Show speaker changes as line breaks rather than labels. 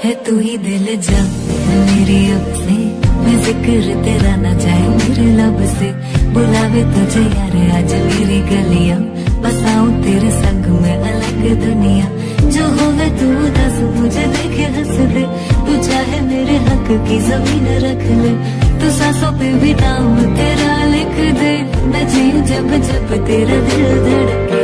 है तू ही दिल जा मेरी अपनी, मैं जिक्र तेरा ना जाए मेरे लब से। बुलावे तुझे यार आज मेरी गलियां, बसाऊं तेरे संग में अलग दुनिया। जो होवे तू दस मुझे देखे हंस दे, तू चाहे मेरे हक की जमीन रख ले। तू सांसों पे भी नाम तेरा लिख दे, मैं जीऊं जब जब तेरा दिल धड़के।